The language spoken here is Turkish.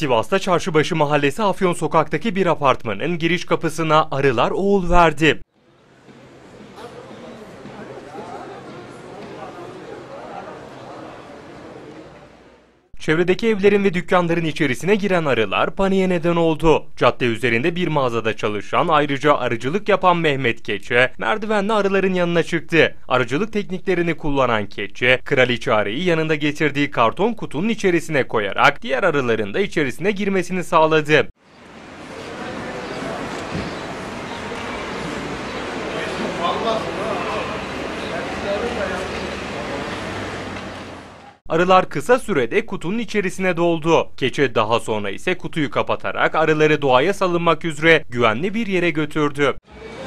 Sivas'ta Çarşıbaşı Mahallesi Afyon Sokak'taki bir apartmanın giriş kapısına arılar oğul verdi. Çevredeki evlerin ve dükkanların içerisine giren arılar paniğe neden oldu. Cadde üzerinde bir mağazada çalışan, ayrıca arıcılık yapan Mehmet Keçe, merdivenle arıların yanına çıktı. Arıcılık tekniklerini kullanan Keçe, kraliçe arıyı yanında getirdiği karton kutunun içerisine koyarak diğer arıların da içerisine girmesini sağladı. Arılar kısa sürede kutunun içerisine doldu. Keçe daha sonra ise kutuyu kapatarak arıları doğaya salınmak üzere güvenli bir yere götürdü.